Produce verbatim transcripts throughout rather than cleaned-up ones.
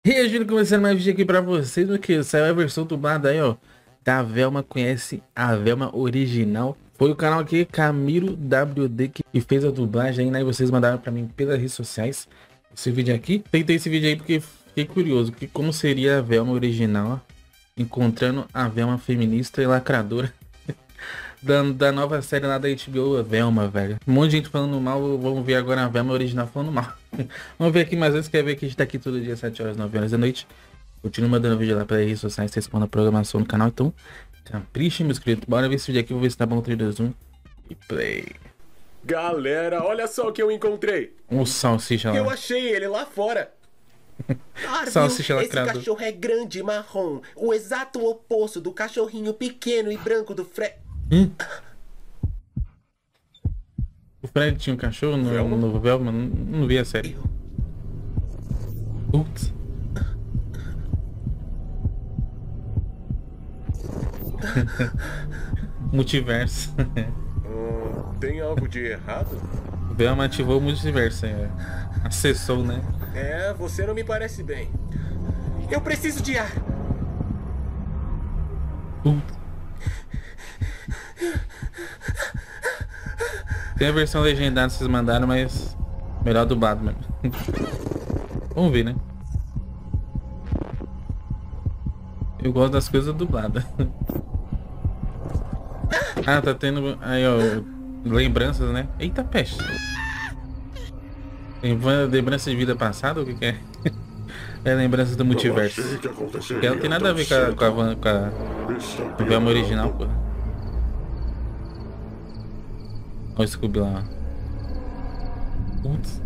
E aí, Júlio, começando mais vídeo aqui pra vocês, no que saiu a versão dublada aí, ó, da Velma. Conhece a Velma original? Foi o canal aqui, Camilo W D, que fez a dublagem aí, né? E vocês mandaram pra mim pelas redes sociais esse vídeo aqui. Tentei esse vídeo aí porque fiquei curioso, que como seria a Velma original, ó, encontrando a Velma feminista e lacradora da, da nova série lá da H B O, a Velma, velho. Um monte de gente falando mal, vamos ver agora a Velma original falando mal. Vamos ver aqui, mas antes quer ver que a gente tá aqui todo dia, sete horas, nove horas da noite. Continua mandando vídeo lá para redes sociais, responda a programação no canal, então capricha, meu inscrito. Bora ver esse vídeo aqui, vou ver se tá bom. Três, dois, um e play. Galera, olha só o que eu encontrei. Um salsicha lá. Eu achei ele lá fora. Arvil, Salsicha esse lacrado. cachorro é grande e marrom, o exato oposto do cachorrinho pequeno e branco do Fred. Hum? O Fred tinha um cachorro no Velma, no Velma? Não, não vi a série. Putz. Multiverso. Hum, tem algo de errado? O Velma ativou o multiverso, é. Acessou, né? É, você não me parece bem. Eu preciso de ar. Putz. Tem a versão legendada que vocês mandaram, mas melhor dublado mesmo. Vamos ver, né? Eu gosto das coisas dubladas. Ah, tá tendo aí, ó, lembranças, né? Eita, peste. Lembrança de vida passada, o que que é? É lembranças do multiverso. Que ela não tem nada a ver com a, com a, com a, com a Velma original, pô. Olha o Scooby lá. Putz.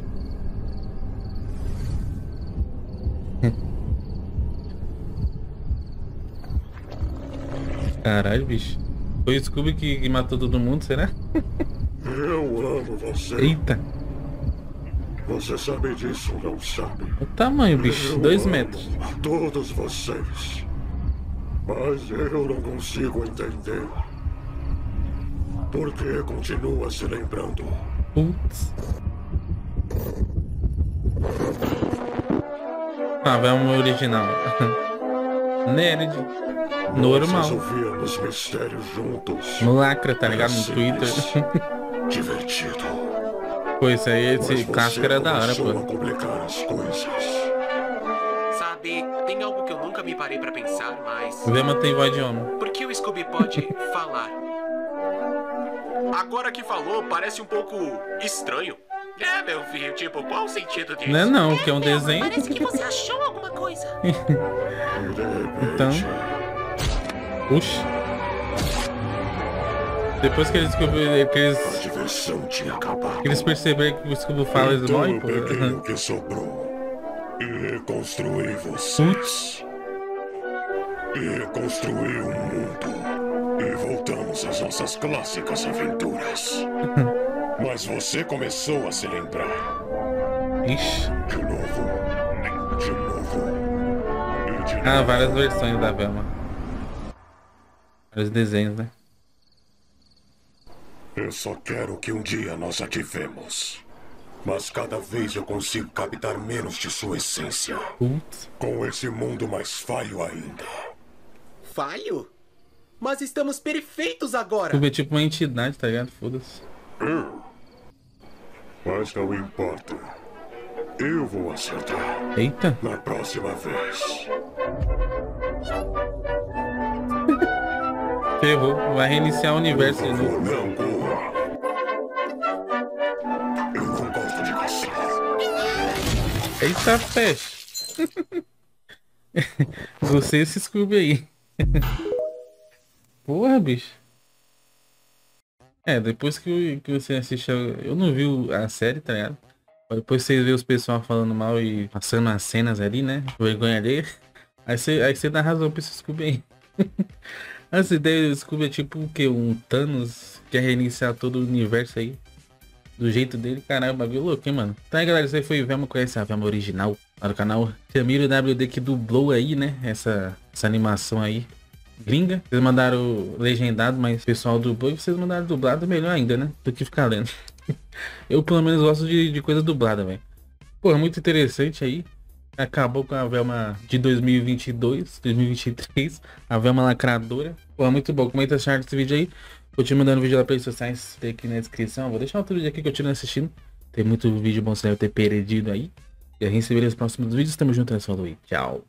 Caralho, bicho. Foi o Scooby que, que matou todo mundo, será? Eu amo você. Eita. Você sabe disso, não sabe? O tamanho, bicho. Eu Dois amo metros. todos vocês. Mas eu não consigo entender. Por que continua se lembrando? Putz. Ah, Velma original. Nerd. Normal. Nós resolvíamos mistérios juntos. No Lacra, tá ligado? No Simples. Twitter. Divertido. Pô, isso aí, esse Mas você casco era da hora, começou pô. a complicar as coisas. Sabe, tem algo que eu nunca me parei pra pensar, mas... O Velma tem voz de homem. Por que o Scooby pode falar? Agora que falou, parece um pouco estranho. É, meu filho, tipo, qual o sentido disso? Não é não, que é um Velma, desenho. Parece que você achou alguma coisa. E de repente, Então. Puxa. Depois que eles descobriram que a eles, diversão tinha acabado. que eles perceberam que o Scooby fala, eles Então morrem, eu pô. peguei o que sobrou e reconstruí vocês. E reconstruí o mundo. E voltamos às nossas clássicas aventuras. Mas você começou a se lembrar. Ixi. De novo. De novo. E de Ah, novo. várias versões da Velma. Vários desenhos, né? Eu só quero que um dia nós ativemos. Mas cada vez eu consigo captar menos de sua essência. Putz. Com esse mundo mais falho ainda. Falho? Mas estamos perfeitos agora. Scooby é tipo uma entidade, tá ligado? Foda-se. Mas não importa. Eu vou acertar. Eita. Na próxima vez. Ferrou. Vai reiniciar o universo de Por novo. favor, não corra. Eu não gosto de caçar. Eita, peste. Você e esse Scooby aí. Porra, bicho. É, depois que, que você assiste, eu não vi o- a série, tá ligado? Depois você vê os pessoal falando mal e passando as cenas ali, né? Vergonha alheia. Aí você, aí você dá razão pra esse Scooby aí. Essa ideia do Scooby é tipo o que? Um Thanos que quer reiniciar todo o universo aí. Do jeito dele, caralho, o bagulho louco, hein, mano? Tá aí, galera, isso aí foi Velma. Conhece a Velma original lá do canal Camilo W D, que dublou aí, né? Essa, essa animação aí gringa. Vocês mandaram legendado, mas o pessoal dublou. E vocês mandaram dublado, melhor ainda, né? Do que ficar lendo. Eu pelo menos gosto de, de coisa dublada, velho. Pô, muito interessante aí. Acabou com a Velma de dois mil e vinte e dois, dois mil e vinte e três. A Velma lacradora. Pô, muito bom. Comenta a chave desse vídeo aí. Vou te mandando vídeo lá pelas redes sociais. Tem aqui na descrição. Vou deixar outro vídeo aqui que eu tiro assistindo. Tem muito vídeo bom, você deve ter perdido aí. E a gente se vê nos próximos vídeos. Tamo junto, falou e tchau.